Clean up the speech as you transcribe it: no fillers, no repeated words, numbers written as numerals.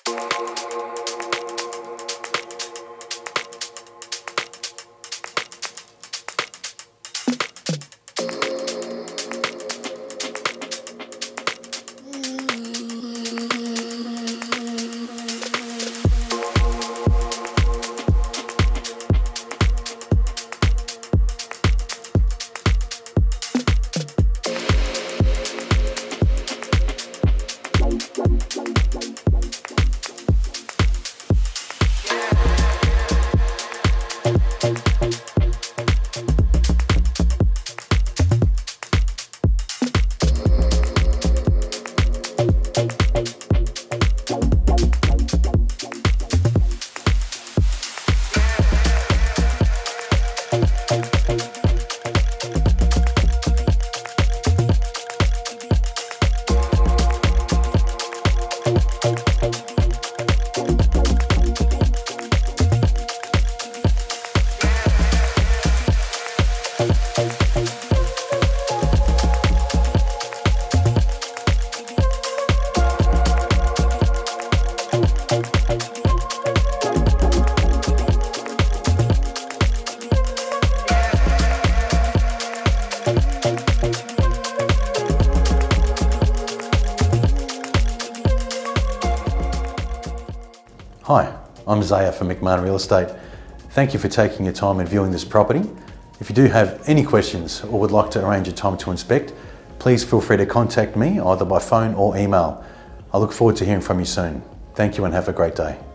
Hi, I'm Zaya from McMahon Real Estate. Thank you for taking your time and viewing this property. If you do have any questions or would like to arrange a time to inspect, please feel free to contact me either by phone or email. I look forward to hearing from you soon. Thank you and have a great day.